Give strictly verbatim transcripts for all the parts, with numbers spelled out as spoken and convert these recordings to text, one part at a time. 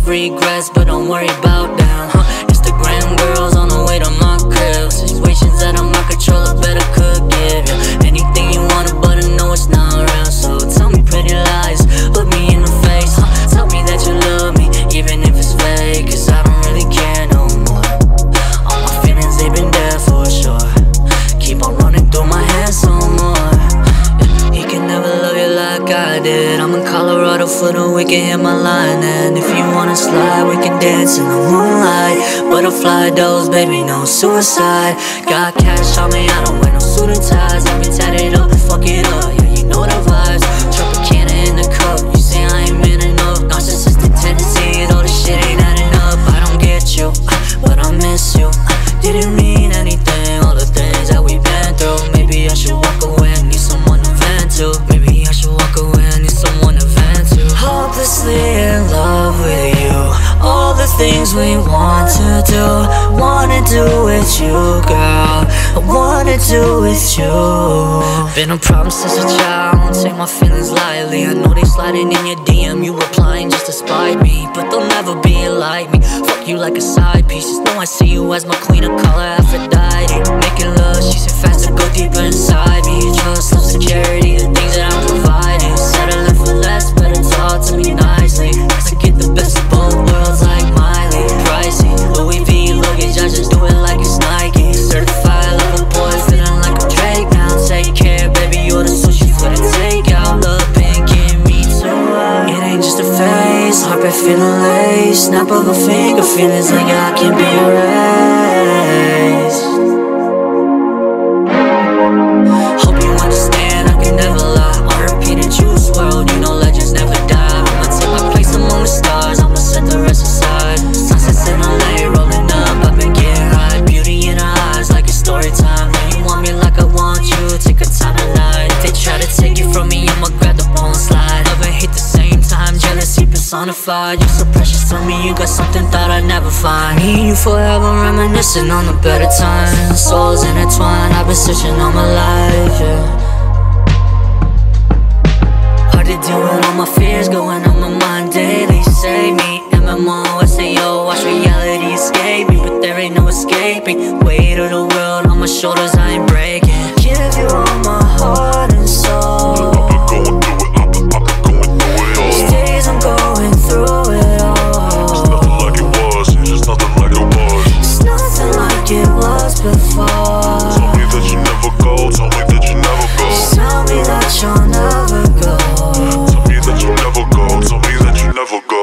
regrets, but don't worry about them. huh? Instagram girls on the way to my crib. Situations that I'm not controlling, better could give you anything you wanted, but I know it's not real. So tell me pretty lies, look me in the face, huh? Tell me that you love me, even if it's fake, cause I don't really care no more. All my feelings, they've been there for sure. Keep on running through my head some more. Yeah, he can never love you like I did. I'm in Colorado for the weekend, hit my line. And if you wanna slide, we can dance in the moonlight. Butterfly doors, baby, no suicide. Got cash on me, I don't wear no suit and ties. I've been tatted up and fuck it up, yeah, you know the vibes. Tropicana in the cup, you say I ain't man enough. Narcissistic tendencies, all this shit ain't adding up. I don't get you, but I miss you. Didn't mean anything, all the things that we've been through. Maybe I should walk away, I need someone to vent to. Maybe I should walk away, I need someone to vent to. Hopelessly in love with you. All the things we want to do, wanna do with you, girl. I wanna do with you. Been a problem since a child, don't take my feelings lightly. I know they sliding in your D M, you replying just to spite me, but they'll never be like me. Fuck you like a side piece, just know I see you as my queen of color, Aphrodite. Making love, she said faster, go deeper inside me. Trust, love, security, the things that I'm providing. Settling for less, better talk to me nicely, cause I get the best of both worlds like Miley. Pricey, Louis V luggage, I just do it like it's Nike. Certified lover boy, feeling like a Drake now. Take care, baby, you're the sushi for the takeout. Love pink, give me too. It ain't just a phase, heart been feeling late. Snap of a finger, feelings like I can be erased. Hope you understand, I can never lie. R I P the Juice world, you know legends never die. I'ma take my place among the stars, I'ma set the rest aside. Sunsets in L A, rolling up, I've been getting high. Beauty in her eyes, like a story time. Now you want me like I want you, take a time tonight. If they try to take it from me, I'ma grab the ball and slide. Love and hate the same time, jealousy personified. You're so precious to me, you got something thought I'd never find. Me and you forever reminiscing on the better times. Souls intertwined, I've been searching all my life, yeah. Hard to deal with all my fears going on my mind daily. Save me, M M O, S A O, watch reality escape me, but there ain't no escaping. Weight of the world on my shoulders, I ain't breaking. Give you all my heart and soul. I've been going through it, I've been, I've been going through it all. These days I'm going through it all. It's nothing like it was, it's just nothing like it was. It's nothing like it was before. Tell me that you never go, tell me that you never go. Tell me that you'll never go. Tell me that you never go, tell me that you never go.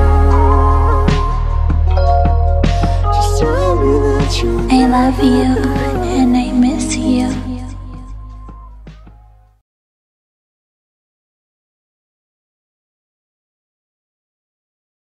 I love you.